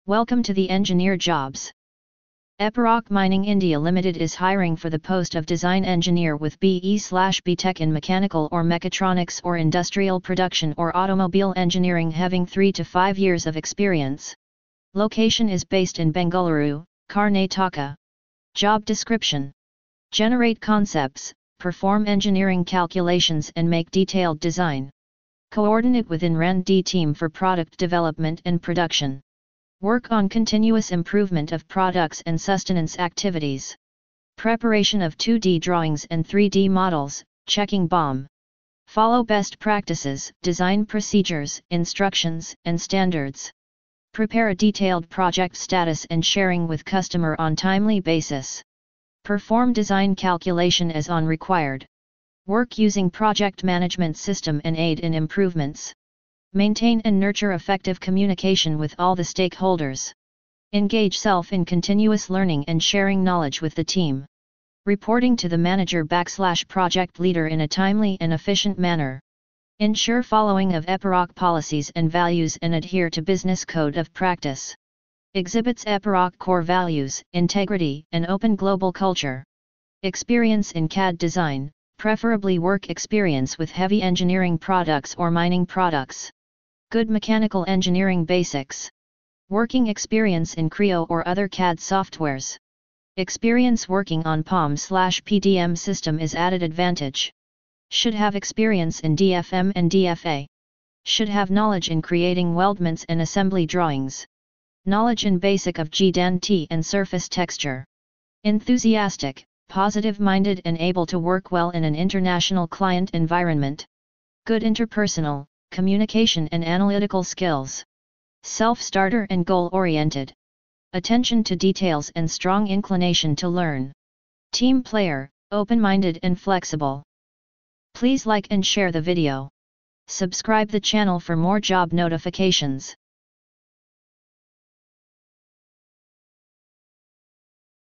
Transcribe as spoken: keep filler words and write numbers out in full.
Welcome to the Engineer Jobs. Epiroc Mining India Limited is hiring for the post of Design Engineer with B E slash B Tech in Mechanical or Mechatronics or Industrial Production or Automobile Engineering, having three to five years of experience. Location is based in Bengaluru, Karnataka. Job description: generate concepts, perform engineering calculations and make detailed design. Coordinate within R and D team for product development and production. Work on continuous improvement of products and sustenance activities. Preparation of two D drawings and three D models, checking B O M. Follow best practices, design procedures, instructions, and standards. Prepare a detailed project status and sharing with customer on timely basis. Perform design calculation as on required. Work using project management system and aid in improvements. Maintain and nurture effective communication with all the stakeholders. Engage self in continuous learning and sharing knowledge with the team. Reporting to the manager backslash project leader in a timely and efficient manner. Ensure following of Epiroc policies and values and adhere to business code of practice. Exhibits Epiroc core values, integrity, and open global culture. Experience in C A D design, preferably work experience with heavy engineering products or mining products. Good mechanical engineering basics. Working experience in Creo or other C A D softwares. Experience working on P O M slash P D M system is added advantage. Should have experience in D F M and D F A. Should have knowledge in creating weldments and assembly drawings. Knowledge in basic of G D A N T and surface texture. Enthusiastic, positive-minded and able to work well in an international client environment. Good interpersonal, communication and analytical skills. Self-starter and goal-oriented. Attention to details and strong inclination to learn. Team player, open-minded and flexible. Please like and share the video. Subscribe the channel for more job notifications.